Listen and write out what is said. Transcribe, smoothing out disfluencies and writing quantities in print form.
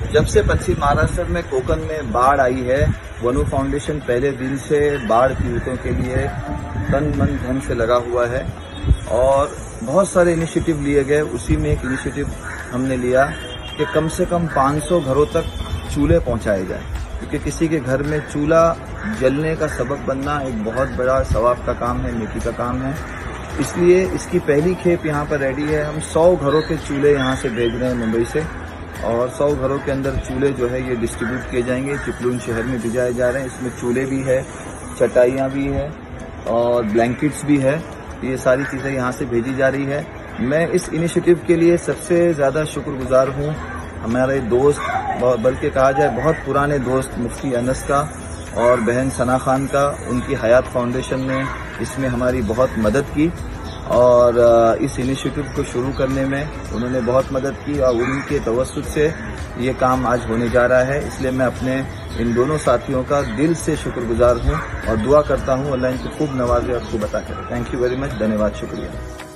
जब से पश्चिम महाराष्ट्र में कोकण में बाढ़ आई है, वनु फाउंडेशन पहले दिन से बाढ़ पीड़ितों के लिए तन मन धन से लगा हुआ है और बहुत सारे इनिशिएटिव लिए गए। उसी में एक इनिशिएटिव हमने लिया कि कम से कम 500 घरों तक चूल्हे पहुंचाए जाए, क्योंकि किसी के घर में चूल्हा जलने का सबब बनना एक बहुत बड़ा सवाब का काम है, नेकी का काम है। इसलिए इसकी पहली खेप यहाँ पर रेडी है। हम 100 घरों के चूल्हे यहाँ से भेज रहे हैं मुंबई से, और 100 घरों के अंदर चूल्हे जो है ये डिस्ट्रीब्यूट किए जाएंगे। चिपलून शहर में भिजाए जा रहे हैं। इसमें चूल्हे भी है, चटाइयाँ भी है और ब्लैंकेट्स भी है। ये सारी चीज़ें यहाँ से भेजी जा रही है। मैं इस इनिशिएटिव के लिए सबसे ज़्यादा शुक्रगुजार हूँ हमारे दोस्त, बल्कि कहा जाए बहुत पुराने दोस्त मुफ्ती अनस का और बहन सना खान का। उनकी हयात फाउंडेशन ने इसमें हमारी बहुत मदद की और इस इनिशिएटिव को शुरू करने में उन्होंने बहुत मदद की और उनके तवस्सुत से ये काम आज होने जा रहा है। इसलिए मैं अपने इन दोनों साथियों का दिल से शुक्रगुजार हूँ और दुआ करता हूँ अल्लाह इनको खूब नवाजे और खूब अता करे। Thank you very much. धन्यवाद, शुक्रिया।